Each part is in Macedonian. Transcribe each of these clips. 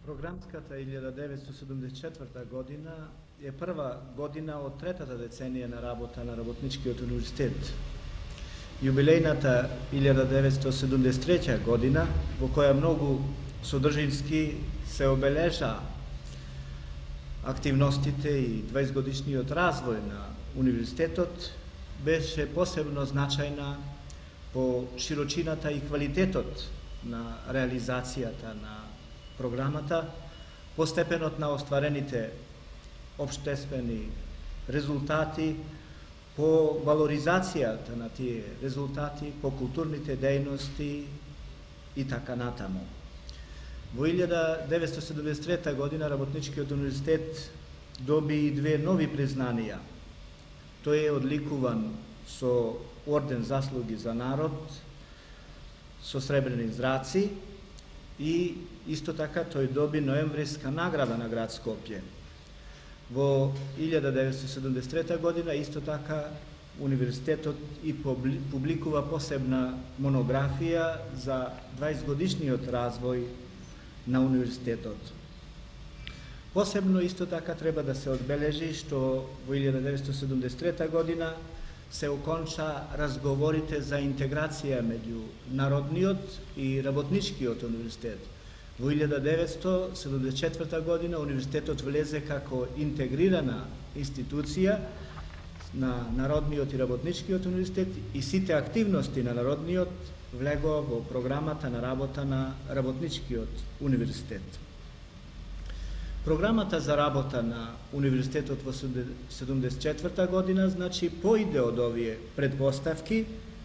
Програмската 1974 година е прва година од третата деценија на работа на Работничкиот универзитет. Јубилејната 1973 година, во која многу содржински се обележа активностите и 20-годишниот развој на универзитетот, беше посебно значајна по широчината и квалитетот на реализацијата на програмата, по степенот на остварените општествени резултати, по валоризацијата на тие резултати, по културните дејности и така натаму. Во 1973 година Работничкиот универзитет доби и две нови признанија. Тој е одликуван со орден заслуги за народ, со сребрени зраци, и исто така тој доби ноемвриска награда на град Скопје. Во 1973 година исто така универзитетот и публикува посебна монографија за 20-годишниот развој на универзитетот. Посебно исто така треба да се одбележи што во 1973 година се оконча разговорите за интеграција меѓу Народниот и Работничкиот универзитет. Во 1974 година универзитетот влезе како интегрирана институција на Народниот и Работничкиот универзитет и сите активности на Народниот влегоа во програмата на работа на Работничкиот универзитет. Програмата за работа на универзитетот во 1974 година, значи, поиде од овие предпоставки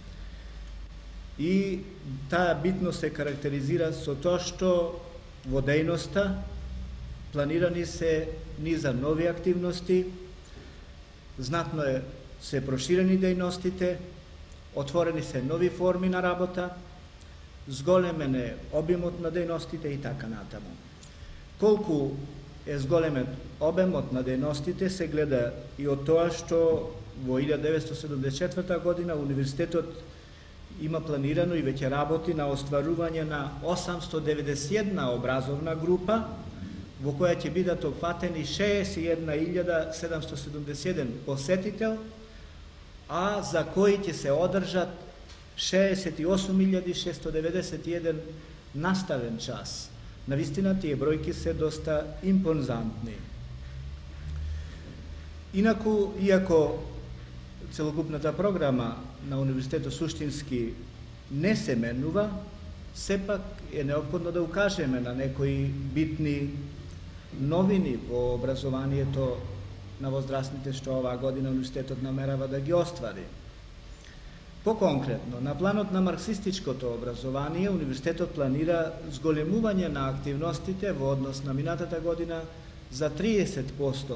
и таа битно се карактеризира со тоа што во дејноста планирани се низа нови активности, знатно се проширени дејностите, отворени се нови форми на работа, зголемен е обимот на дејностите и така натаму. Колку е зголемен обемот на дејностите се гледа и од тоа што во 1974 година универзитетот има планирано и веќе работи на остварување на 891 образовна група, во која ќе бидат опфатени 61.771 посетител, а за кои ќе се одржат 68.691 наставен час. Навистина, тие бројки се доста импозантни. Инаку, иако целокупната програма на универзитетот суштински не се менува, сепак е неопходно да укажеме на некои битни новини во образованието на возрастните што оваа година универзитетот намерава да ги оствари. Поконкретно, на планот на марксистичкото образование, универзитетот планира зголемување на активностите во однос на минатата година за 30%.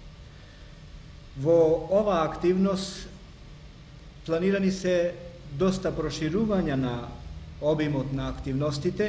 Во оваа активност планирани се доста проширување на обимот на активностите.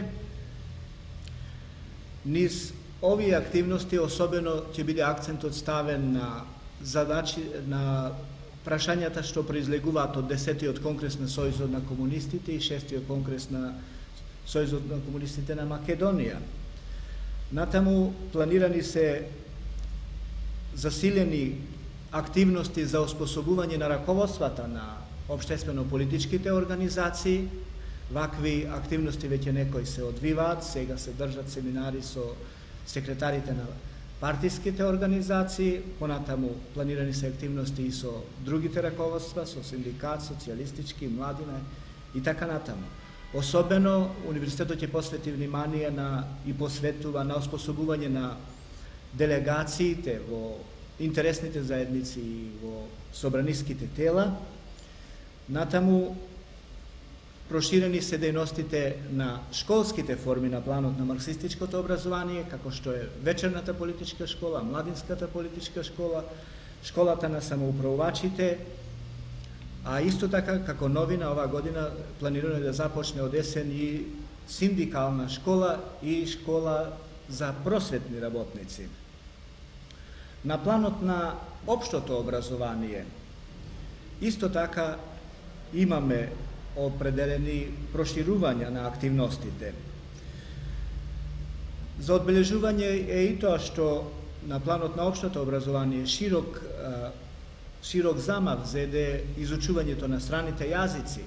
Низ овие активности особено ќе биде акцентот ставен на задачи, на прашањата што произлегуваат од 10-тиот конгрес на Сојузот на комунистите и 6-тиот конгрес на Сојузот на комунистите на Македонија. Натаму планирани се засилени активности за оспособување на раководствата на општествено-политичките организации. Вакви активности веќе некои се одвиваат, сега се држат семинари со секретарите на партиските организации, понатаму планирани се активности и со другите раководства, со синдикат, социјалистички, младина и така натаму. Особено, универзитетот ќе посвети внимание и посветува на оспособување на делегациите во интересните заедници и во собраниските тела. Натаму, проширени се дејностите на школските форми на планот на марксистичкото образование, како што е вечерната политичка школа, младинската политичка школа, школата на самоуправувачите, а исто така, како новина, оваа година планирано е да започне од есен и синдикална школа и школа за просветни работници. На планот на општото образование, исто така имаме определени проширувања на активностите. За одбележување е и тоа што на планот на општото образование широк замав зеде изучувањето на страните јазици.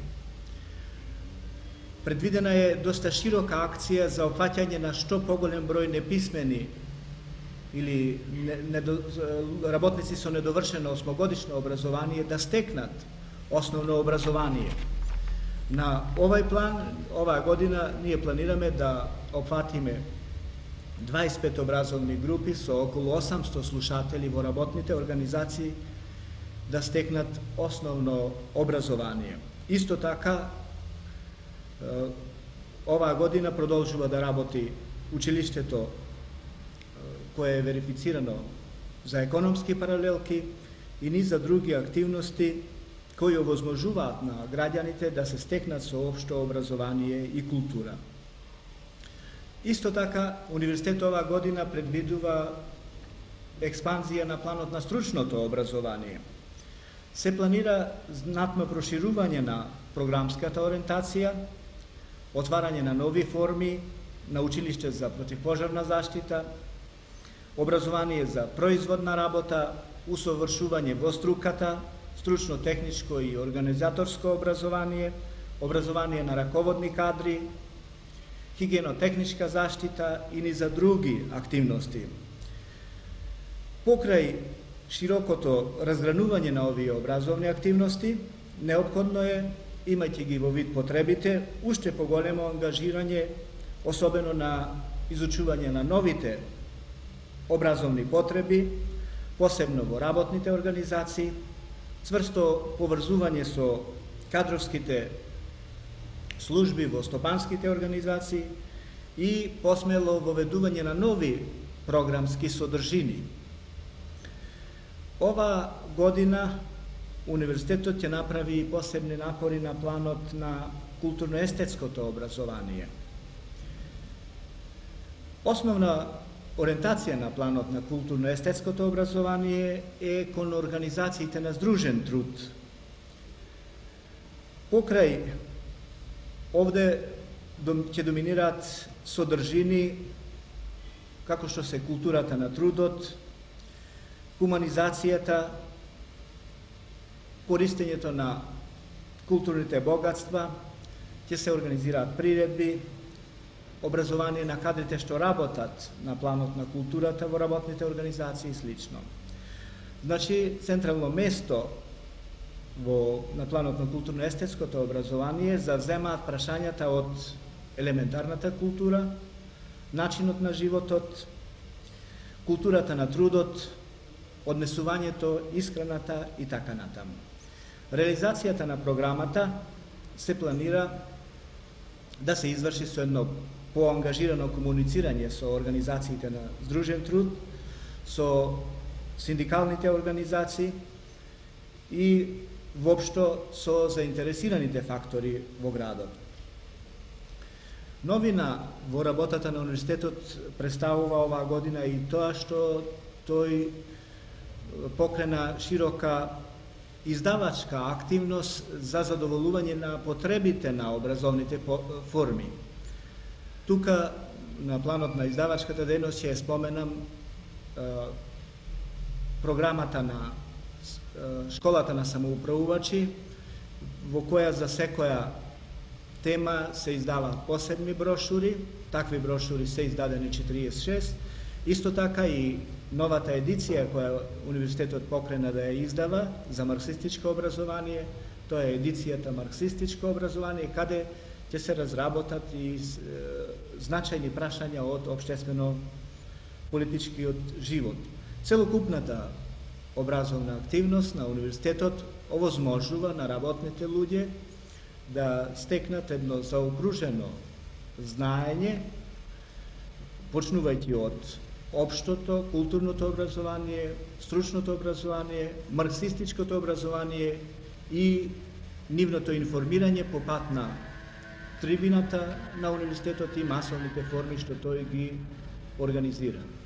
Предвидена е доста широка акција за опфаќање на што поголем број неписмени или работници со недовршено 8-годишно образование да стекнат основно образование. На овај план, оваа година, ние планираме да опфатиме 25 образовни групи со околу 800 слушатели во работните организации да стекнат основно образование. Исто така, оваа година продолжува да работи училиштето кое е верифицирано за економски паралелки и низ за други активности кои овозможуваат на граѓаните да се стекнат со општо образование и култура. Исто така, универзитетот оваа година предвидува експанзија на планот на стручното образование. Се планира знатно проширување на програмската ориентација, отварање на нови форми на училиште за противпожарна заштита, образование за производна работа, усовршување во струката, стручно-техничко и организаторско образование, образование на раководни кадри, хигиено-техничка заштита и ни за други активности. Покрај широкото разгранување на овие образовни активности, неопходно е, имајќи ги во вид потребите, уште поголемо ангажирање, особено на изучување на новите образовни потреби, посебно во работните организации, цврсто поврзување со кадровските служби во стопанските организации и посмело воведување на нови програмски содржини. Ова година универзитетот ќе направи посебни напори на планот на културно-естетското образование. Основна ориентација на планот на културно-естетското образование е кон организациите на здружен труд. Покрај овде ќе доминираат содржини како што се културата на трудот, хуманизацијата, користењето на културните богатства, ќе се организираат приредби, образование на кадрите што работат на планот на културата во работните организации и слично. Значи, централно место на планот на културно-естетското образование завземаат прашањата од елементарната култура, начинот на животот, културата на трудот, однесувањето, исхраната и така натаму. Реализацијата на програмата се планира да се изврши со едно поангажирано комуницирање со организациите на здружен труд, со синдикалните организации и воопшто со заинтересираните фактори во градот. Новина во работата на универзитетот представува оваа година и тоа што тој покрена широка издавачка активност за задоволување на потребите на образовните форми. Тука на планот на издавачката дејност ќе споменам програмата на школата на самоуправувачи, во која за секоја тема се издаваат посебни брошури, такви брошури се издадени 46, исто така и новата едиција која универзитетот покрена да ја издава за марксистичко образование, тоа е едицијата марксистичко образование, каде ќе се разработат и значајни прашања од општествено-политичкиот живот. Целокупната образовна активност на универзитетот овозможува на работните луѓе да стекнат едно заокружено знаење, почнувајќи од општото, културното образование, стручното образование, марксистичкото образование и нивното информирање по пат на трибината на универзитетот и масовните форми што тој ги организира.